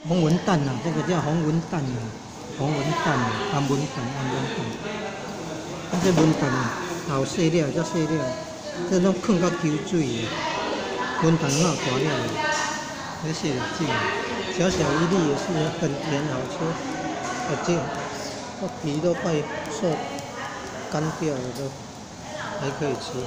红文蛋呐、这个叫红文蛋呐、红文蛋、红文蛋、红文蛋。这文蛋后细了，才细了，这拢放到抽水的。文蛋很好大了，这细了这个，小小一粒也是很甜好吃。这个，这皮都快受干掉了都，还可以吃。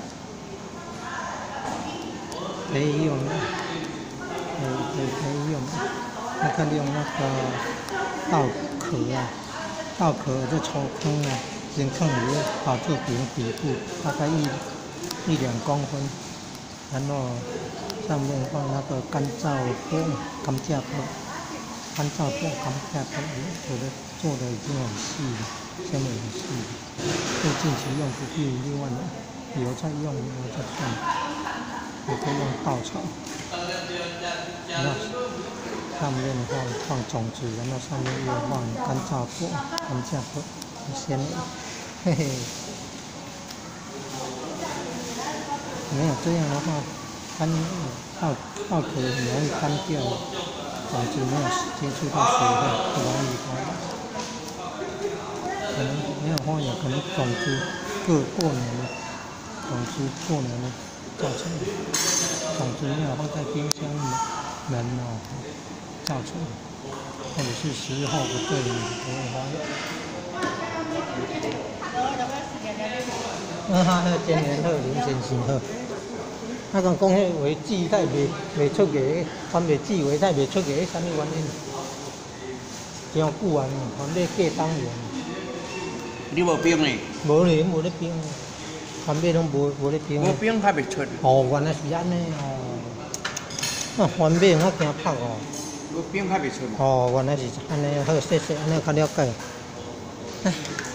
可以用的，可以用的。那看用那个稻壳啊，稻壳就抽空啊，先看里面把这底部大概1、2公分，然后上面放那个干燥布、甘蔗布、干燥布、甘蔗布，有的做的已经很细了，纤维很细了。就近期用不必另外的，以后再用以后再算。也可以用稻草，然后上面放种子，然后上面又放干燥布、甘蔗布，很鲜美，嘿嘿。没有这样的话，稻壳很容易干掉，种子没有接触到水分，不容易干。可能没有放，有可能种子过年了，种子过年了造成的。种子没有放在冰箱冷哦，造成的，或者是时候不对，不会发。哈，今年好，零钱是好。啊，讲迄话籽太袂出价，番麦籽话太袂出价，啥物原因？真久啊，番麦过当年。 你无冰呢？ 无咧，无咧冰。番麦拢无咧冰。 无冰还袂出。 哦，原来是安尼哦。啊，番麦我惊拍哦。 无冰还袂出。 哦，原来是安尼，好，谢谢，安尼较了解。